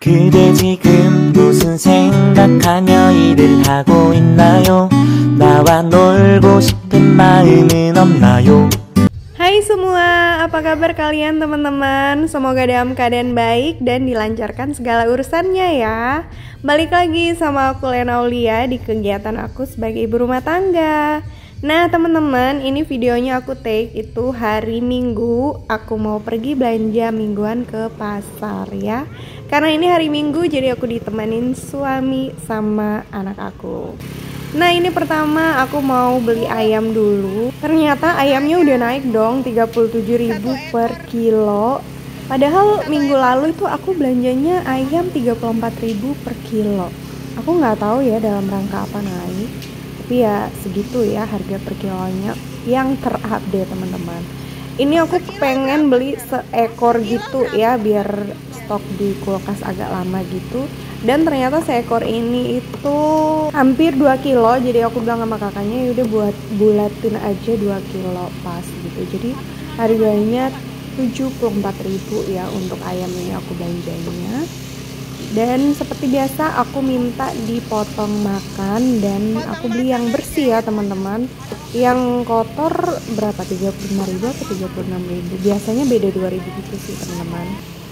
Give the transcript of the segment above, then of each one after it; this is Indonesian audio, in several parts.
그대 지금 무슨 생각하며 일을 하고 있나요? 나와 놀고 싶은 마음은 없나요? Hai semua, apa kabar kalian teman-teman? Semoga dalam keadaan baik dan dilancarkan segala urusannya ya. Balik lagi sama aku Lena Aulia di kegiatan aku sebagai ibu rumah tangga. Nah teman-teman, ini videonya aku take itu hari Minggu. Aku mau pergi belanja mingguan ke pasar ya. Karena ini hari Minggu jadi aku ditemenin suami sama anak aku. Nah ini pertama aku mau beli ayam dulu. Ternyata ayamnya udah naik dong 37.000 per kilo. Padahal minggu lalu itu aku belanjanya ayam 34.000 per kilo. Aku nggak tahu ya dalam rangka apa naik. Tapi ya segitu ya harga per kilonya yang terupdate teman-teman. Ini aku pengen beli seekor gitu ya biar stok di kulkas agak lama gitu. Dan ternyata seekor ini itu hampir 2 kilo. Jadi aku bilang sama kakaknya yaudah buat bulatin aja 2 kilo pas gitu. Jadi harganya 74.000 ya untuk ayam ini aku belanjanya. Dan seperti biasa aku minta dipotong makan dan aku beli yang bersih ya teman-teman. Yang kotor berapa? 35.000 atau 36.000? Biasanya beda 2.000 gitu sih teman-teman.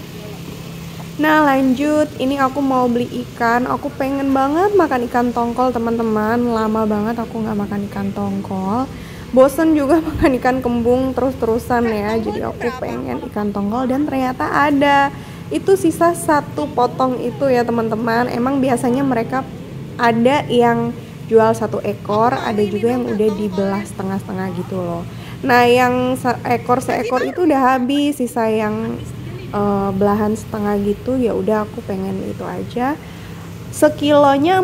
Nah lanjut, ini aku mau beli ikan. Aku pengen banget makan ikan tongkol teman-teman. Lama banget aku nggak makan ikan tongkol. Bosen juga makan ikan kembung terus-terusan ya. Jadi aku pengen ikan tongkol dan ternyata ada. Itu sisa 1 potong itu ya teman-teman. Emang biasanya mereka ada yang jual 1 ekor, ada juga yang udah dibelah setengah-setengah gitu loh. Nah yang seekor itu udah habis, sisa yang belahan setengah gitu ya udah aku pengen itu aja. Sekilonya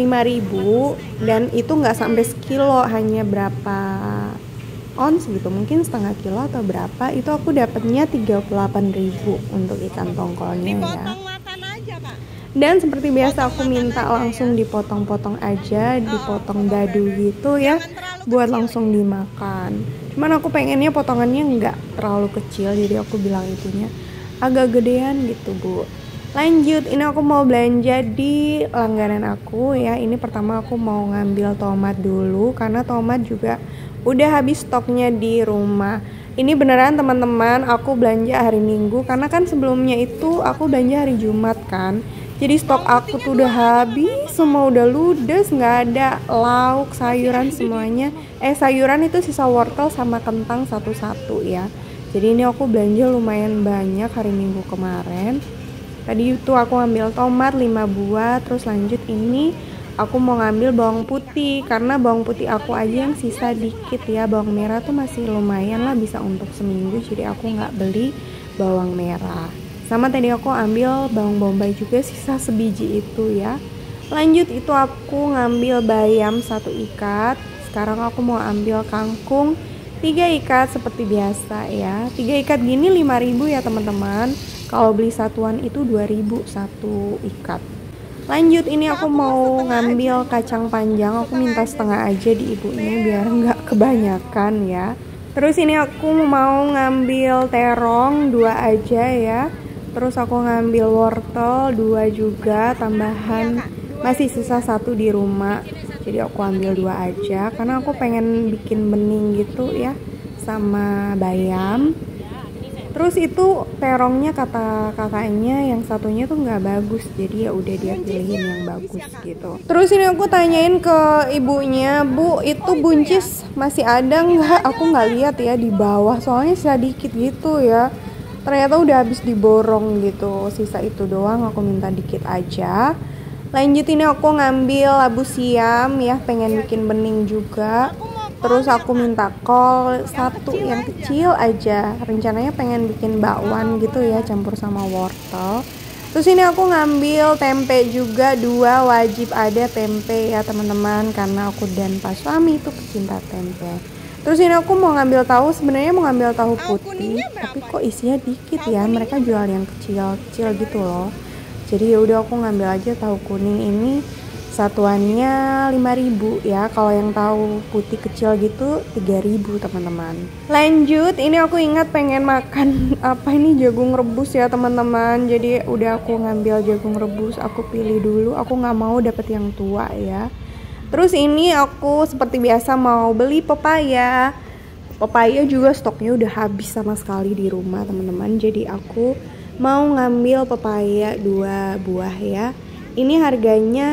45.000 dan itu nggak sampai sekilo, hanya berapa ons gitu, mungkin setengah kilo atau berapa. Itu aku dapatnya 38.000 untuk ikan tongkolnya ya. Dan seperti biasa aku minta langsung dipotong-potong aja, dipotong dadu gitu ya, buat langsung dimakan. Cuman aku pengennya potongannya nggak terlalu kecil, jadi aku bilang itunya agak gedean gitu bu. Lanjut, ini aku mau belanja di langganan aku ya. Ini pertama aku mau ngambil tomat dulu karena tomat juga udah habis stoknya di rumah. Ini beneran teman-teman, aku belanja hari Minggu karena kan sebelumnya itu aku belanja hari Jumat kan. Jadi stok aku tuh udah habis, semua udah ludes, nggak ada lauk, sayuran semuanya. Sayuran itu sisa wortel sama kentang satu-satu ya. Jadi ini aku belanja lumayan banyak hari Minggu kemarin. Tadi itu aku ambil tomat 5 buah, terus lanjut ini aku mau ngambil bawang putih karena bawang putih aku aja yang sisa dikit ya. Bawang merah tuh masih lumayan lah, bisa untuk seminggu, jadi aku nggak beli bawang merah. Sama tadi aku ambil bawang bombay juga sisa sebiji itu ya. Lanjut itu aku ngambil bayam 1 ikat. Sekarang aku mau ambil kangkung 3 ikat seperti biasa ya. 3 ikat gini 5.000 ya teman-teman. Kalau beli satuan itu 2.000 1 ikat. Lanjut ini aku mau ngambil kacang panjang. Aku minta setengah aja di ibunya biar nggak kebanyakan ya. Terus ini aku mau ngambil terong 2 aja ya. Terus aku ngambil wortel 2 juga tambahan. Masih sisa 1 di rumah. Jadi aku ambil 2 aja karena aku pengen bikin bening gitu ya sama bayam. Terus itu terongnya kata kakaknya yang satunya tuh nggak bagus, jadi ya udah dia pilihin yang bagus gitu. Terus ini aku tanyain ke ibunya, bu itu buncis masih ada nggak? Aku nggak lihat ya di bawah, soalnya sedikit gitu ya. Ternyata udah habis diborong gitu, sisa itu doang. Aku minta dikit aja. Lanjut ini aku ngambil labu siam ya, pengen bikin bening juga. Terus aku minta kol 1 yang kecil aja. Rencananya pengen bikin bakwan gitu ya, campur sama wortel. Terus ini aku ngambil tempe juga 2, wajib ada tempe ya teman-teman, karena aku dan pas suami itu pecinta tempe. Terus ini aku mau ngambil tahu, sebenarnya mau ngambil tahu putih, tapi kok isinya dikit ya. Mereka jual yang kecil-kecil gitu loh. Jadi ya udah aku ngambil aja tahu kuning ini Satuannya 5.000 ya. Kalau yang tahu putih kecil gitu 3.000 teman-teman. Lanjut, ini aku ingat pengen makan apa ini, jagung rebus ya teman-teman. Jadi udah aku ngambil jagung rebus, aku pilih dulu. Aku nggak mau dapet yang tua ya. Terus ini aku seperti biasa mau beli pepaya. Pepaya juga stoknya udah habis sama sekali di rumah teman-teman. Jadi aku mau ngambil pepaya 2 buah ya. Ini harganya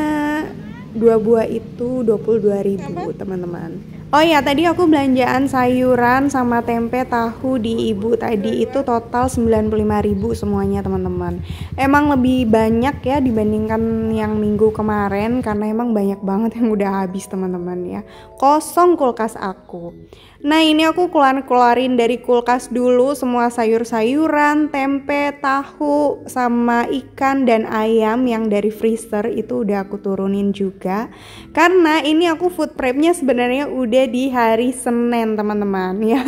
2 buah itu 22.000 teman-teman. Oh ya, tadi aku belanjaan sayuran sama tempe tahu di ibu tadi itu total 95.000 semuanya teman-teman. Emang lebih banyak ya dibandingkan yang minggu kemarin karena emang banyak banget yang udah habis teman-teman ya. Kosong kulkas aku. Nah ini aku keluarin dari kulkas dulu semua sayur-sayuran, tempe, tahu, sama ikan dan ayam yang dari freezer itu udah aku turunin juga. Karena ini aku food prepnya sebenarnya udah di hari Senin teman-teman ya.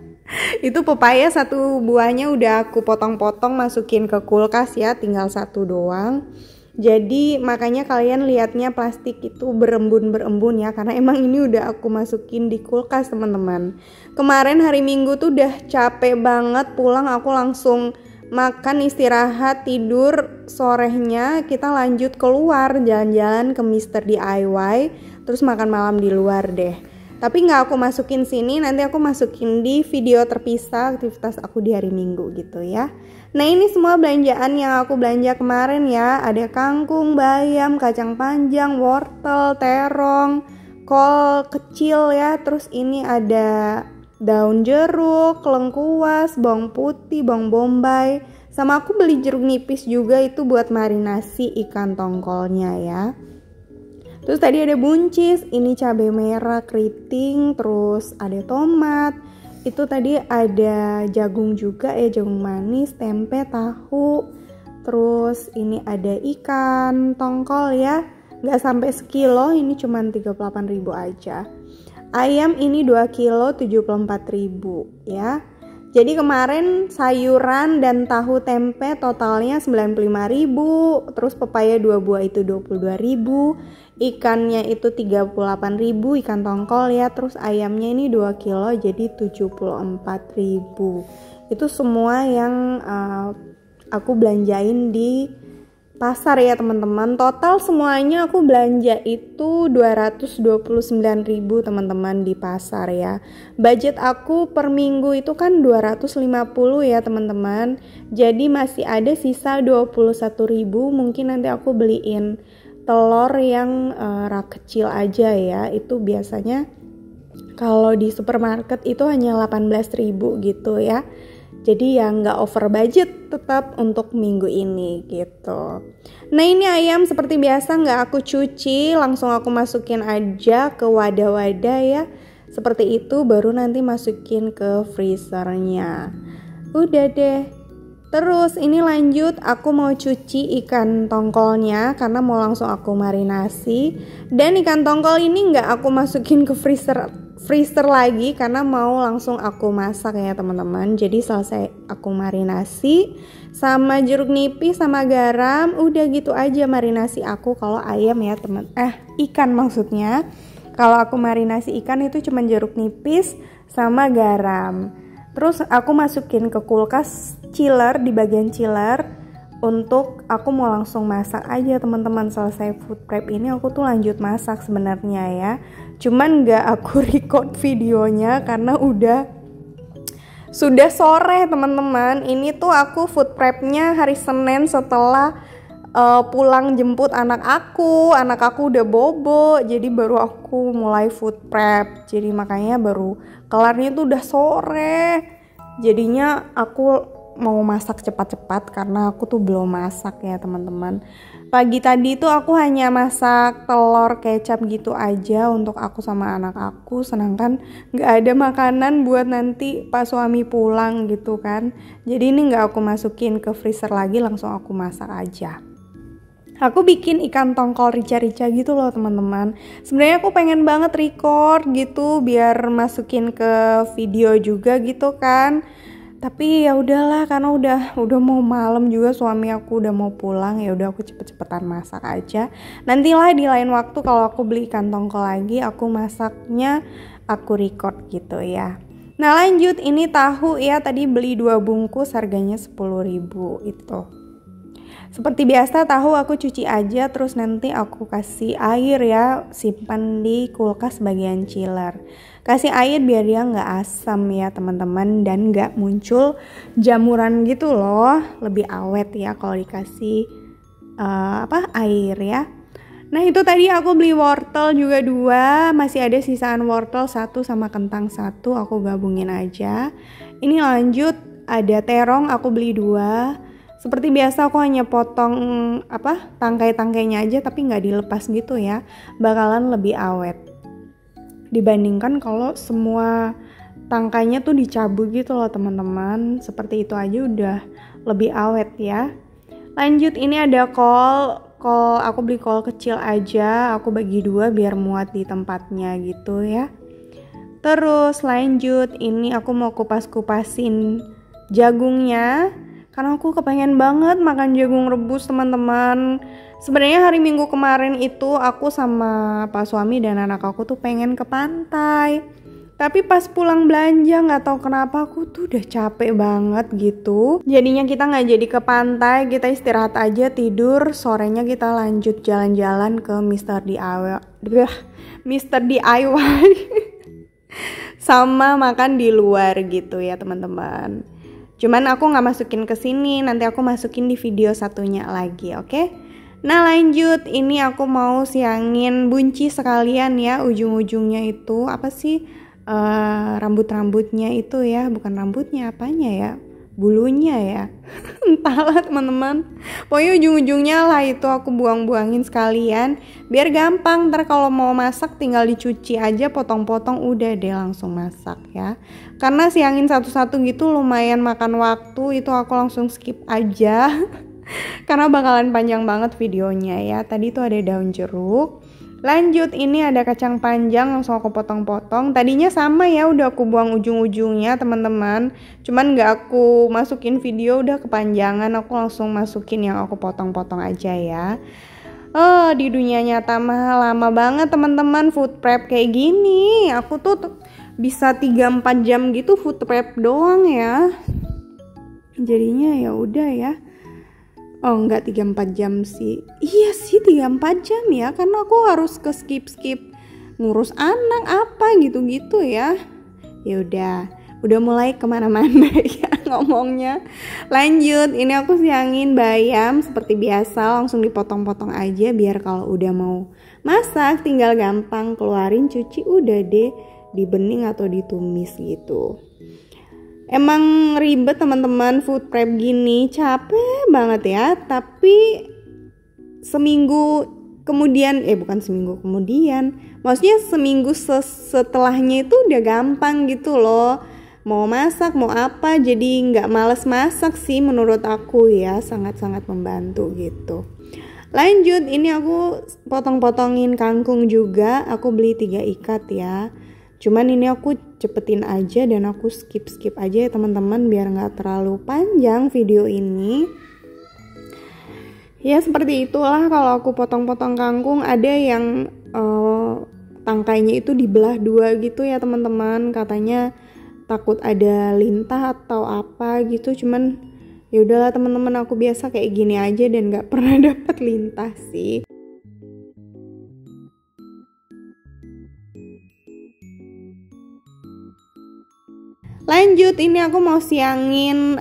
Itu pepaya 1 buahnya udah aku potong-potong masukin ke kulkas ya, tinggal 1 doang. Jadi makanya kalian lihatnya plastik itu berembun-berembun ya, karena emang ini udah aku masukin di kulkas teman-teman. Kemarin hari Minggu tuh udah capek banget, pulang aku langsung makan, istirahat, tidur. Sorenya kita lanjut keluar jalan-jalan ke Mr. DIY, terus makan malam di luar deh. Tapi nggak aku masukin sini, nanti aku masukin di video terpisah aktivitas aku di hari Minggu gitu ya. Nah ini semua belanjaan yang aku belanja kemarin ya. Ada kangkung, bayam, kacang panjang, wortel, terong, kol kecil ya. Terus ini ada daun jeruk, lengkuas, bawang putih, bawang bombay. Sama aku beli jeruk nipis juga itu buat marinasi ikan tongkolnya ya. Terus tadi ada buncis, ini cabai merah keriting, terus ada tomat. Itu tadi ada jagung juga ya, jagung manis, tempe, tahu. Terus ini ada ikan tongkol ya, nggak sampai sekilo, ini cuma 38.000 aja. Ayam ini 2 kilo 74.000 ya. Jadi kemarin sayuran dan tahu tempe totalnya 95.000, terus pepaya 2 buah itu 22.000, ikannya itu 38.000 ikan tongkol ya, terus ayamnya ini 2 kilo jadi 74.000. Itu semua yang aku belanjain di pasar ya teman-teman. Total semuanya aku belanja itu 229.000 teman-teman di pasar ya. Budget aku per minggu itu kan 250 ya teman-teman. Jadi masih ada sisa 21.000. Mungkin nanti aku beliin telur yang rak kecil aja ya. Itu biasanya kalau di supermarket itu hanya 18.000 gitu ya. Jadi ya nggak over budget tetap untuk minggu ini gitu. Nah ini ayam seperti biasa nggak aku cuci, langsung aku masukin aja ke wadah-wadah ya. Seperti itu baru nanti masukin ke freezernya. Udah deh. Terus ini lanjut aku mau cuci ikan tongkolnya karena mau langsung aku marinasi. Dan ikan tongkol ini nggak aku masukin ke freezer lagi karena mau langsung aku masak ya teman-teman. Jadi selesai aku marinasi sama jeruk nipis sama garam, udah gitu aja marinasi aku. Kalau ayam ya ikan maksudnya. Kalau aku marinasi ikan itu cuma jeruk nipis sama garam. Terus aku masukin ke kulkas chiller, di bagian chiller untuk aku mau langsung masak aja teman-teman. Selesai food prep ini aku tuh lanjut masak sebenarnya ya. Cuman nggak aku record videonya karena sudah sore teman-teman. Ini tuh aku food prepnya hari Senin setelah pulang jemput anak aku udah bobo, jadi baru aku mulai food prep. Jadi makanya baru kelarnya tuh udah sore. Jadinya aku mau masak cepat-cepat karena aku tuh belum masak ya teman-teman. Pagi tadi tuh aku hanya masak telur kecap gitu aja untuk aku sama anak aku, sedangkan nggak ada makanan buat nanti pas suami pulang gitu kan. Jadi ini nggak aku masukin ke freezer lagi, langsung aku masak aja. Aku bikin ikan tongkol rica-rica gitu loh teman-teman. Sebenarnya aku pengen banget record gitu biar masukin ke video juga gitu kan. Tapi ya udahlah, karena udah mau malam juga, suami aku udah mau pulang, ya udah aku cepet-cepetan masak aja. Nantilah di lain waktu kalau aku beli ikan tongkol lagi, aku masaknya aku record gitu ya. Nah lanjut, ini tahu ya, tadi beli 2 bungkus harganya 10.000 itu. Seperti biasa tahu aku cuci aja, terus nanti aku kasih air ya, simpan di kulkas bagian chiller. Kasih air biar dia nggak asam ya teman-teman, dan nggak muncul jamuran gitu loh, lebih awet ya kalau dikasih air ya. Nah itu tadi aku beli wortel juga 2, masih ada sisaan wortel 1 sama kentang 1, aku gabungin aja. Ini lanjut, ada terong aku beli 2. Seperti biasa aku hanya potong tangkai-tangkainya aja, tapi nggak dilepas gitu ya, bakalan lebih awet dibandingkan kalau semua tangkainya tuh dicabut gitu loh teman-teman. Seperti itu aja udah lebih awet ya. Lanjut, ini ada kol, aku beli kol kecil aja, aku bagi 2 biar muat di tempatnya gitu ya. Terus lanjut, ini aku mau kupas-kupasin jagungnya, karena aku kepengen banget makan jagung rebus teman-teman. Sebenarnya hari Minggu kemarin itu aku sama Pak suami dan anak aku tuh pengen ke pantai. Tapi pas pulang belanja nggak tahu kenapa aku tuh udah capek banget gitu. Jadinya kita nggak jadi ke pantai, kita istirahat aja, tidur. Sorenya kita lanjut jalan-jalan ke Mr. DIY. Sama makan di luar gitu ya teman-teman. Cuman aku nggak masukin ke sini, nanti aku masukin di video satunya lagi, oke? Nah lanjut, ini aku mau siangin buncis sekalian ya, ujung-ujungnya itu apa sih, rambut-rambutnya itu ya, bukan rambutnya, apanya ya, bulunya ya, entahlah teman-teman. Pokoknya ujung-ujungnya lah itu aku buang-buangin sekalian, biar gampang, ntar kalau mau masak tinggal dicuci aja, potong-potong udah deh langsung masak ya. Karena siangin satu-satu gitu lumayan makan waktu, itu aku langsung skip aja karena bakalan panjang banget videonya ya. Tadi tuh ada daun jeruk. Lanjut, ini ada kacang panjang, langsung aku potong-potong. Tadinya sama ya, udah aku buang ujung-ujungnya teman-teman, cuman gak aku masukin video, udah kepanjangan, aku langsung masukin yang aku potong-potong aja ya. Di dunia nyata mah lama banget teman-teman food prep kayak gini. Aku tuh bisa 3-4 jam gitu food prep doang ya. Jadinya ya udah ya. Oh enggak 3-4 jam sih. Iya sih 3-4 jam ya, karena aku harus ke skip ngurus anak apa gitu-gitu ya. Ya udah mulai kemana-mana ya ngomongnya. Lanjut, ini aku siangin bayam seperti biasa, langsung dipotong-potong aja biar kalau udah mau masak tinggal gampang keluarin, cuci, udah deh dibening atau ditumis gitu. Emang ribet teman-teman food prep gini, capek banget ya, tapi seminggu kemudian, bukan seminggu kemudian, maksudnya seminggu setelahnya itu udah gampang gitu loh. Mau masak, mau apa, jadi nggak males masak sih menurut aku ya, sangat-sangat membantu gitu. Lanjut, ini aku potong-potongin kangkung juga, aku beli 3 ikat ya. Cuman ini aku cepetin aja dan aku skip aja ya teman-teman, biar nggak terlalu panjang video ini. Ya seperti itulah kalau aku potong-potong kangkung. Ada yang tangkainya itu dibelah 2 gitu ya teman-teman, katanya takut ada lintah atau apa gitu. Cuman ya udahlah teman-teman, aku biasa kayak gini aja dan nggak pernah dapat lintah sih. Lanjut, ini aku mau siangin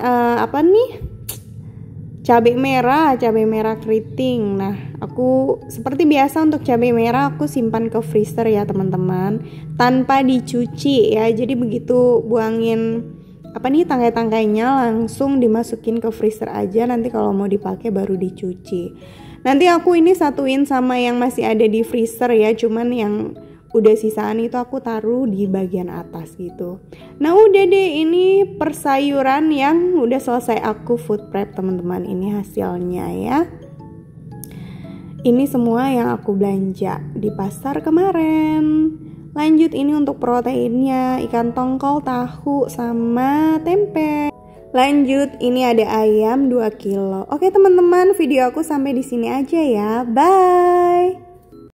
cabai merah keriting. Nah, aku seperti biasa untuk cabai merah aku simpan ke freezer ya teman-teman, tanpa dicuci ya. Jadi begitu buangin tangkai-tangkainya langsung dimasukin ke freezer aja, nanti kalau mau dipakai baru dicuci. Nanti aku ini satuin sama yang masih ada di freezer ya, cuman yang udah sisaan itu aku taruh di bagian atas gitu. Nah udah deh, ini persayuran yang udah selesai aku food prep teman-teman. Ini hasilnya ya. Ini semua yang aku belanja di pasar kemarin. Lanjut, ini untuk proteinnya, ikan tongkol, tahu, sama tempe. Lanjut, ini ada ayam 2 kilo. Oke teman-teman, video aku sampai di sini aja ya. Bye.